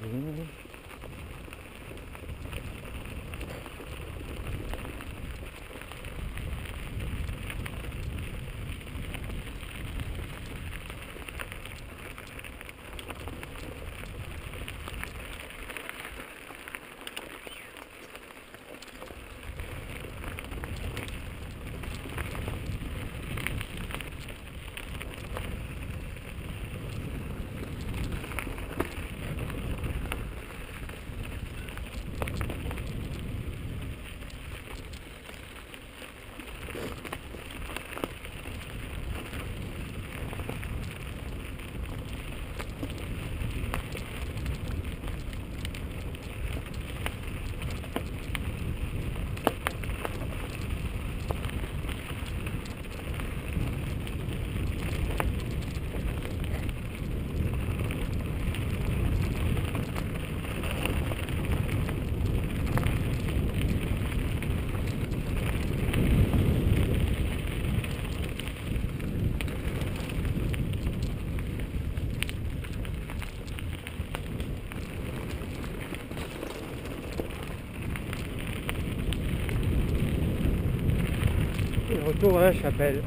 Et retour à la chapelle.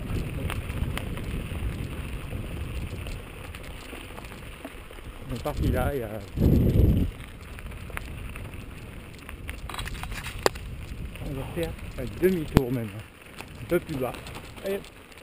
On est parti là, il y a... On va faire un demi-tour même, un peu plus bas. Allez.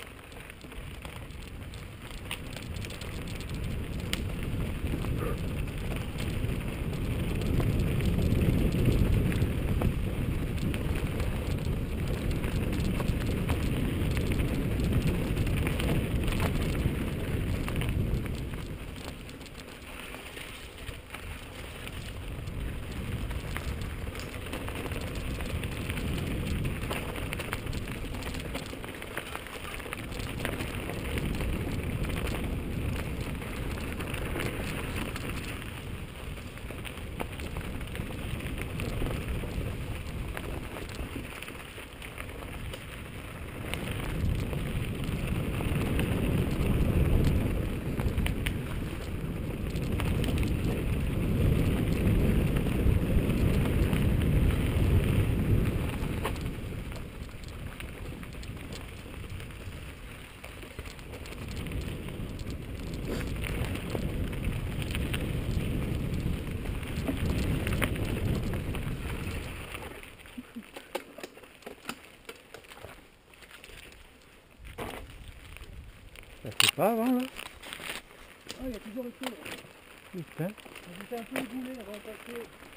Ça fait pas avant là? Ah, il y a toujours été là. Putain. J'étais un peu éboulé avant de passer.